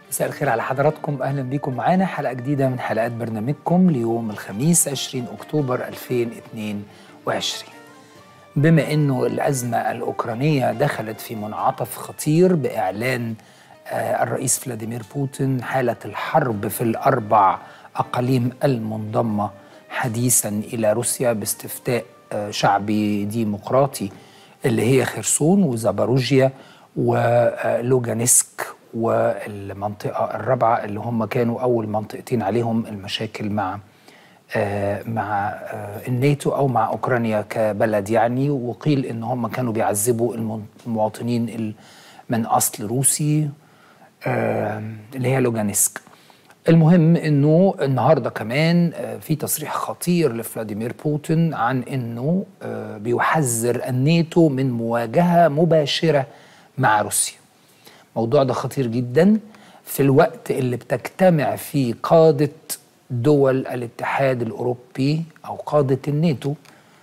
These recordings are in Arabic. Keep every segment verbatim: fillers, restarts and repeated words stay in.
مساء الخير على حضراتكم، أهلا بكم معانا حلقة جديدة من حلقات برنامجكم ليوم الخميس عشرين أكتوبر ألفين واثنين وعشرين. بما أنه الأزمة الأوكرانية دخلت في منعطف خطير بإعلان آه الرئيس فلاديمير بوتين حالة الحرب في الأربع أقاليم المنضمة حديثا إلى روسيا باستفتاء آه شعبي ديمقراطي اللي هي خرسون وزاباروجيا ولوغانسك والمنطقة الرابعة اللي هم كانوا أول منطقتين عليهم المشاكل مع آه مع آه الناتو أو مع أوكرانيا كبلد يعني. وقيل إن هم كانوا بيعذبوا المواطنين من أصل روسي آه اللي هي لوغانسك. المهم إنه النهاردة كمان آه في تصريح خطير لفلاديمير بوتين عن إنه آه بيحذر الناتو من مواجهة مباشرة مع روسيا. الموضوع ده خطير جدا في الوقت اللي بتجتمع فيه قادة دول الاتحاد الأوروبي أو قادة الناتو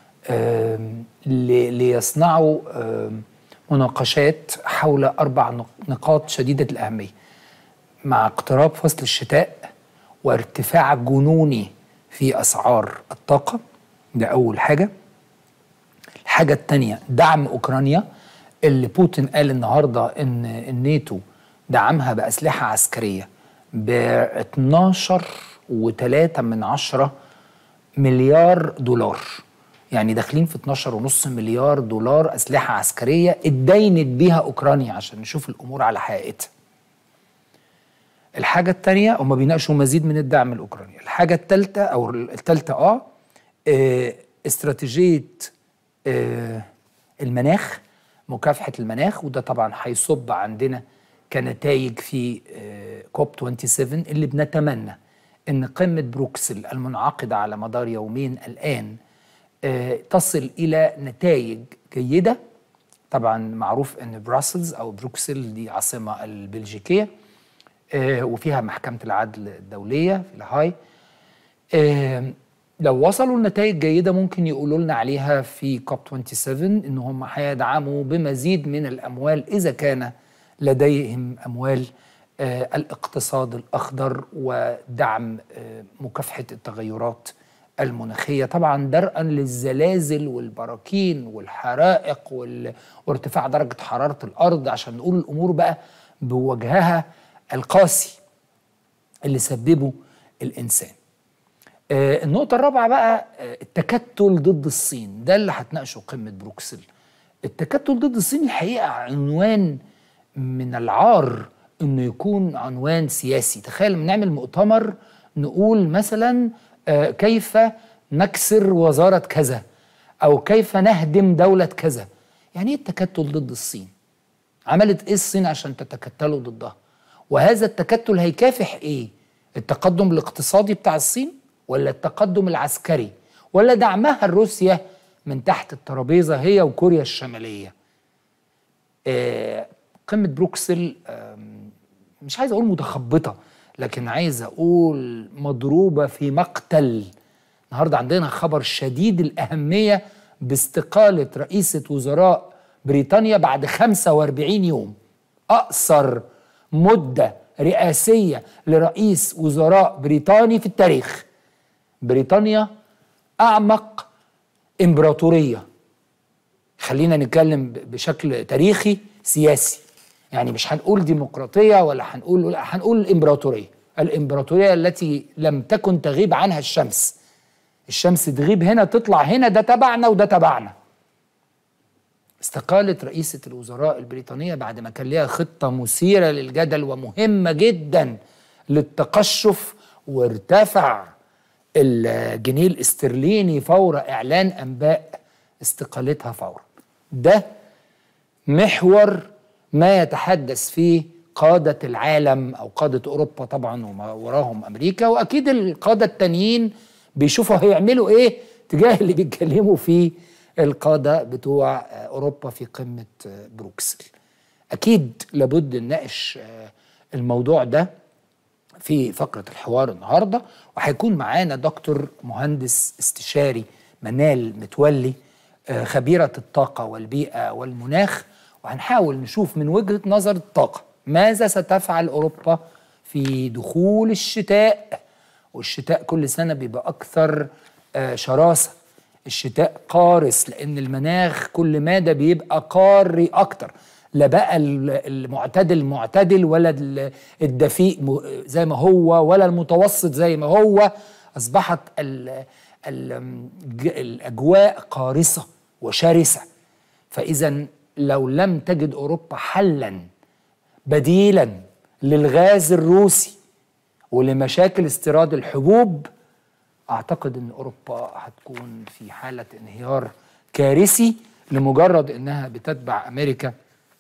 ليصنعوا مناقشات حول أربع نقاط شديدة الأهمية مع اقتراب فصل الشتاء وارتفاع جنوني في أسعار الطاقة. ده أول حاجة. الحاجة التانية دعم أوكرانيا اللي بوتين قال النهاردة إن الناتو دعمها بأسلحة عسكرية ب اتناشر وتلاتة من عشرة مليار دولار، يعني داخلين في اتناشر ونص مليار دولار أسلحة عسكرية اتدينت بيها أوكرانيا عشان نشوف الأمور على حقيقتها. الحاجة التانية هم بيناقشوا مزيد من الدعم الأوكراني. الحاجة التالتة أو التالتة آه, آه استراتيجية آه المناخ، مكافحة المناخ، وده طبعا هيصب عندنا كنتائج في كوب سبعة وعشرين اللي بنتمنى ان قمة بروكسل المنعقدة على مدار يومين الآن تصل إلى نتائج جيدة. طبعا معروف ان بروسلز أو بروكسل دي عاصمة البلجيكية وفيها محكمة العدل الدولية في الهاي. لو وصلوا لنتائج جيدة ممكن يقولوا لنا عليها في كوب سبعة وعشرين إن هم هيدعموا بمزيد من الأموال إذا كان لديهم أموال آه الاقتصاد الأخضر ودعم آه مكافحة التغيرات المناخية، طبعا درءا للزلازل والبراكين والحرائق وارتفاع درجة حرارة الأرض، عشان نقول الأمور بقى بوجهها القاسي اللي سببه الإنسان. آه النقطة الرابعة بقى آه التكتل ضد الصين، ده اللي هتناقشه قمة بروكسل. التكتل ضد الصين الحقيقة عنوان من العار انه يكون عنوان سياسي. تخيل لما نعمل مؤتمر نقول مثلا آه كيف نكسر وزارة كذا او كيف نهدم دولة كذا. يعني ايه التكتل ضد الصين؟ عملت ايه الصين عشان تتكتلوا ضدها؟ وهذا التكتل هيكافح ايه؟ التقدم الاقتصادي بتاع الصين ولا التقدم العسكري ولا دعمها لروسيا من تحت الترابيزة هي وكوريا الشمالية؟ آه قمة بروكسل آه مش عايز أقول متخبطة، لكن عايز أقول مضروبة في مقتل. النهاردة عندنا خبر شديد الأهمية باستقالة رئيسة وزراء بريطانيا بعد خمسة وأربعين يوم، أقصر مدة رئاسية لرئيس وزراء بريطاني في التاريخ. بريطانيا أعمق إمبراطورية، خلينا نتكلم بشكل تاريخي سياسي، يعني مش هنقول ديمقراطية ولا هنقول لا، هنقول الإمبراطورية. الإمبراطورية التي لم تكن تغيب عنها الشمس. الشمس تغيب هنا تطلع هنا، ده تبعنا وده تبعنا. استقالت رئيسة الوزراء البريطانية بعد ما كان لها خطة مثيرة للجدل ومهمة جدا للتقشف، وارتفع الجنيه الاسترليني فور إعلان أنباء استقالتها فورا. ده محور ما يتحدث فيه قادة العالم أو قادة أوروبا طبعا وما وراهم أمريكا، وأكيد القادة التانيين بيشوفوا هيعملوا إيه تجاه اللي بيتكلموا فيه القادة بتوع أوروبا في قمة بروكسل. أكيد لابد نناقش الموضوع ده في فقرة الحوار النهاردة، وهيكون معانا دكتور مهندس استشاري منال متولي خبيرة الطاقة والبيئة والمناخ، وهنحاول نشوف من وجهة نظر الطاقة ماذا ستفعل أوروبا في دخول الشتاء، والشتاء كل سنة بيبقى أكثر آه شراسة. الشتاء قارس لأن المناخ كل مادة بيبقى قاري أكتر، لا بقى المعتدل معتدل ولا الدفيء زي ما هو ولا المتوسط زي ما هو. أصبحت ال ال الأجواء قارصة وشرسة. فإذا لو لم تجد أوروبا حلا بديلا للغاز الروسي ولمشاكل استيراد الحبوب، أعتقد أن أوروبا هتكون في حالة انهيار كارثي لمجرد أنها بتتبع أمريكا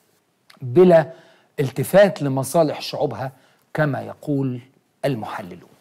بلا التفات لمصالح شعوبها كما يقول المحللون.